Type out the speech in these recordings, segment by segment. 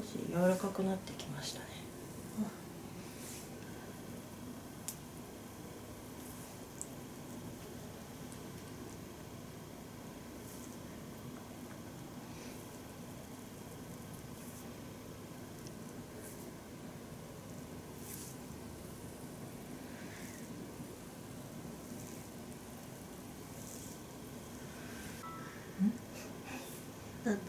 し柔らかくなってきましたね。 なんだ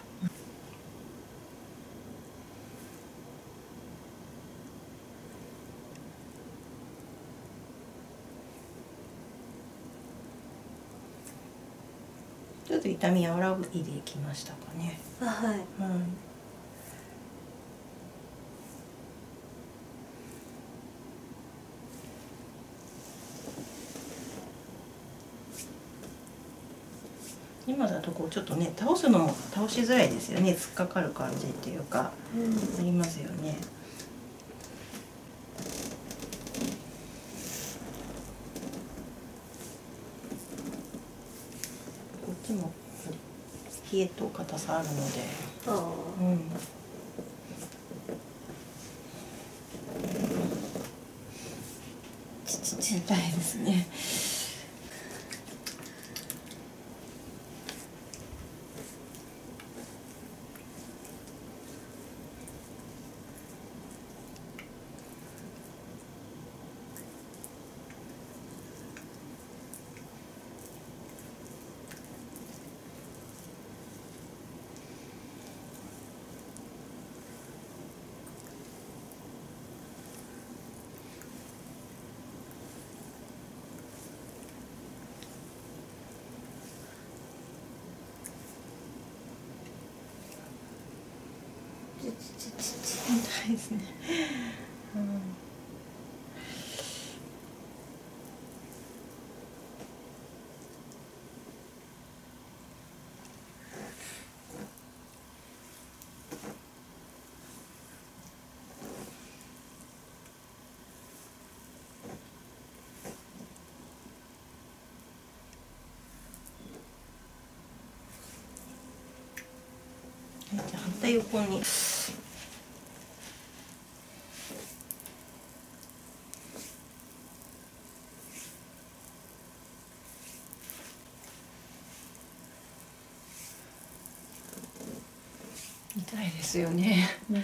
ちょっと痛み和らいできましたかね。 はい。 今だとこうちょっとね倒すのも倒しづらいですよね。突っかかる感じっていうか、ありますよね。こっちも冷えと硬さあるので、痛いですね。痛いですね。じゃあ反対横に。痛いですよね。ね。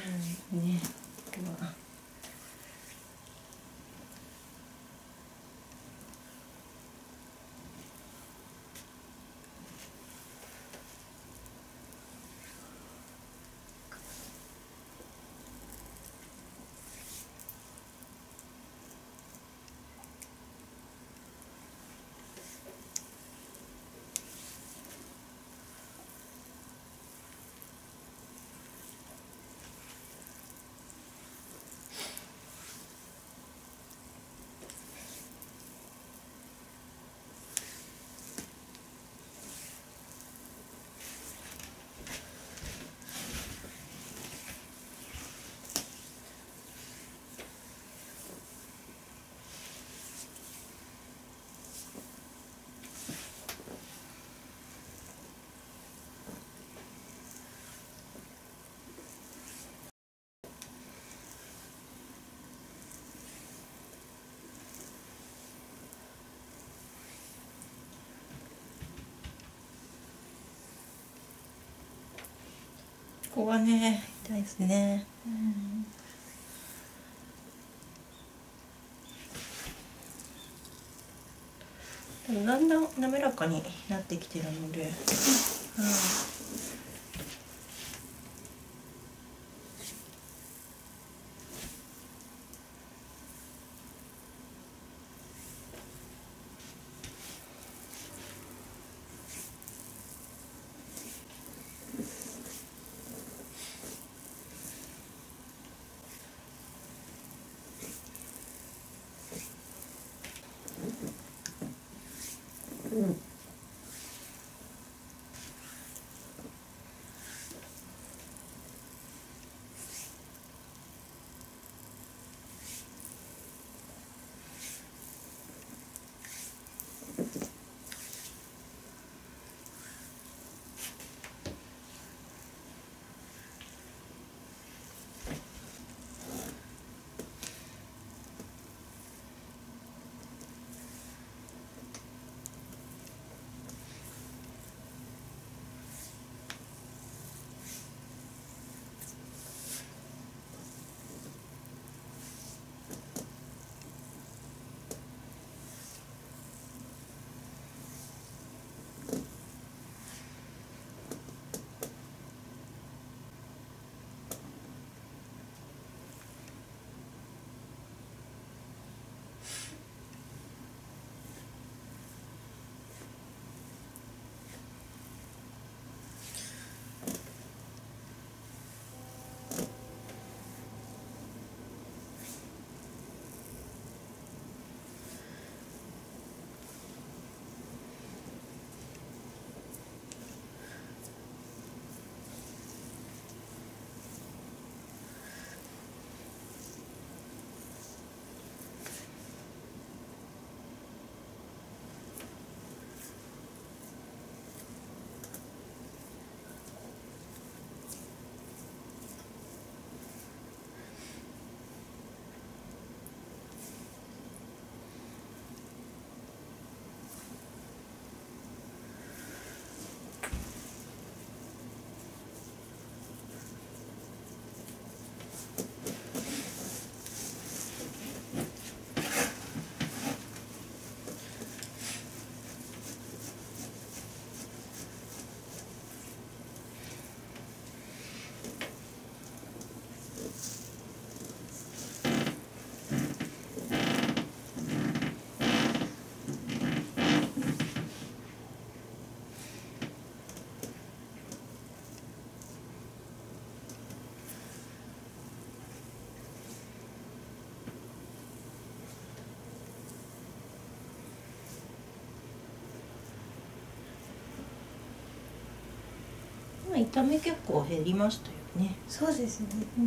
ここはね痛いですね。だんだん滑らかになってきてるので、 炒め結構減りましたよね。 そうですね。 うん。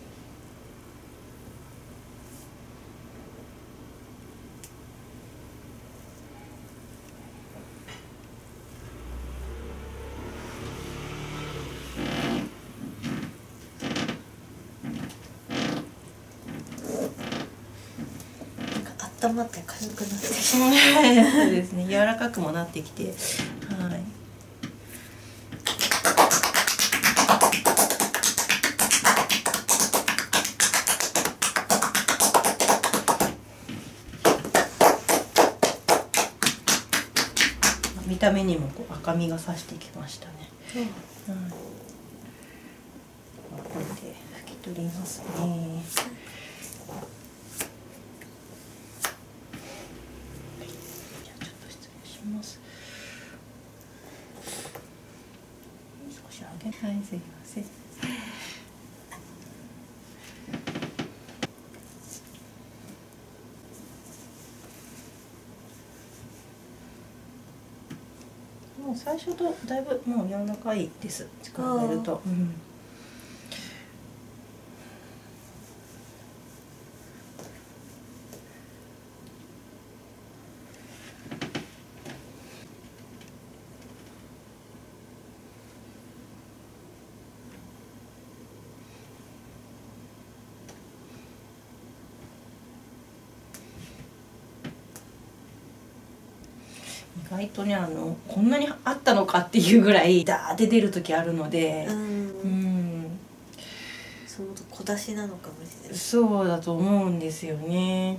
温まって軽くなってきて。 そうですね。柔らかくもなってきて、はい。見た目にもこう赤みがさしてきましたね。 うん、 はい。これで拭き取りますね。少し上げ、はい、すいません。もう最初とだいぶもう柔らかいです。比べると。うん。意外とねこんなにあったのかっていうぐらいダーって出る時あるので、 その小出しなのかもしれない。 そうだと思うんですよね。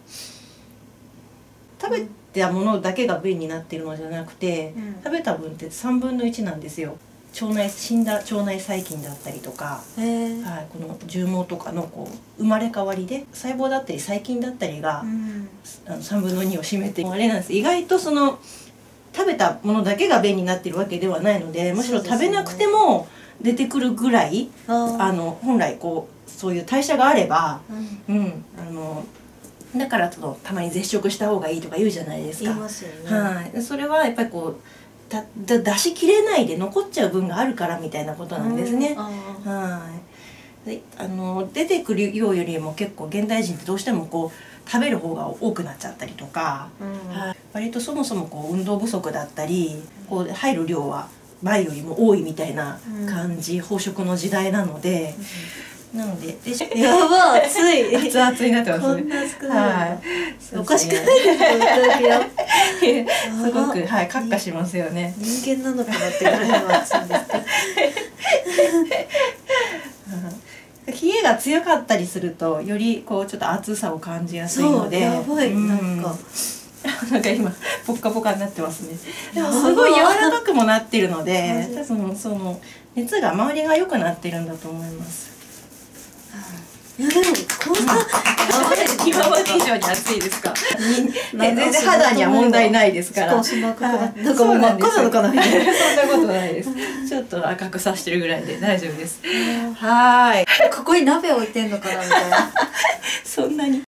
食べたものだけが便になってるのじゃなくて、食べた分って3分の1なんですよ。死んだ腸内細菌だったりとか、はい、この絨毛とかのこう生まれ変わりで細胞だったり細菌だったりが、3分の2を占めてあれなんです。意外とその食べたものだけが便になってるわけではないので、むしろ食べなくても出てくるぐらい、本来こうそういう代謝があれば、だからたまに絶食した方がいいとか言うじゃないですか。 言いますよね。 はい、それはやっぱりこう出し切れないで残っちゃう分があるからみたいなことなんですね。はい。出てくる量よりも結構現代人ってどうしてもこう食べる方が多くなっちゃったりとか、はい、割とそもそもこう運動不足だったりこう入る量は前よりも多いみたいな感じ、飽食の時代なので。なので、 やば熱い熱々になってますね。 こんな少ない。 はい。 おかしくないですか？ すごくカッカしますよね。 人間なのかなってぐらいの熱いんですけど。冷えが強かったりするとよりこうちょっと熱さを感じやすいので。 やばい、なんか今ポッカポカになってますね。でもすごい柔らかくもなってるので、その熱が周りが良くなってるんだと思います。 いやでもこんな今まで以上に暑いですか？全然肌には問題ないですから。 なんかもう真っ赤なのかなみたいな。 そんなことないです。ちょっと赤くさしてるぐらいで大丈夫です。はい。 ここに鍋置いてんのかなみたいな。 そんなに。